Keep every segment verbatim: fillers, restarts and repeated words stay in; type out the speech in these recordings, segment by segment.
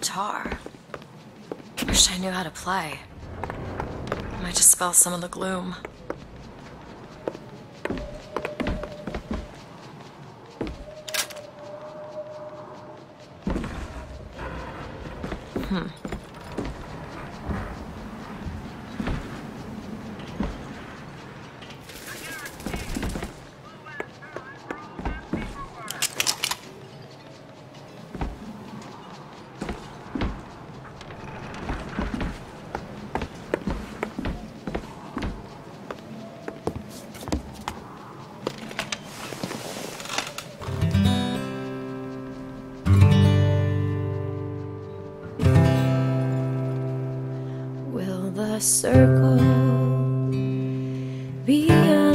guitar. Wish I knew how to play. Might dispel some of the gloom. Hmm. The circle be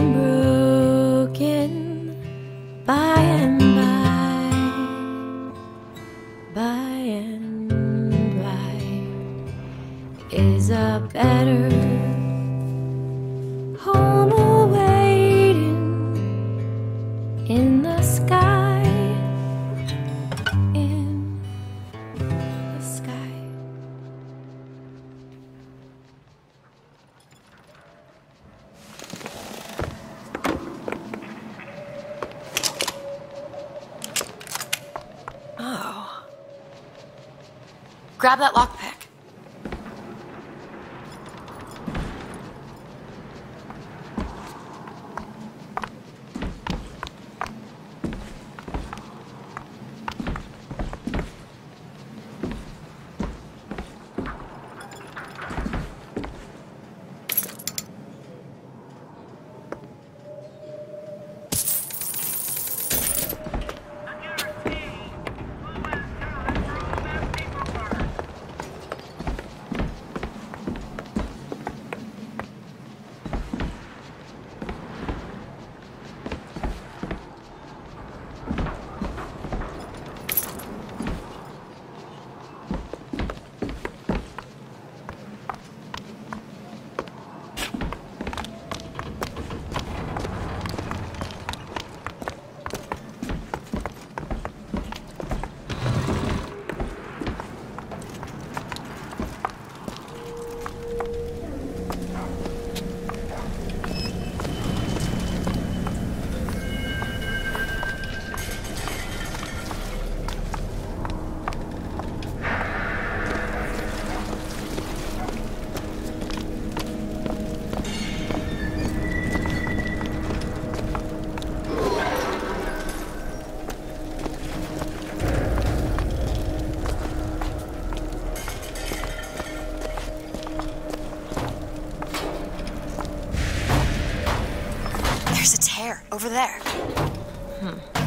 unbroken by and by, by and by is a better home awaiting in the sky, in the sky. Oh. Grab that lockpick. There's a tear over there. Hmm.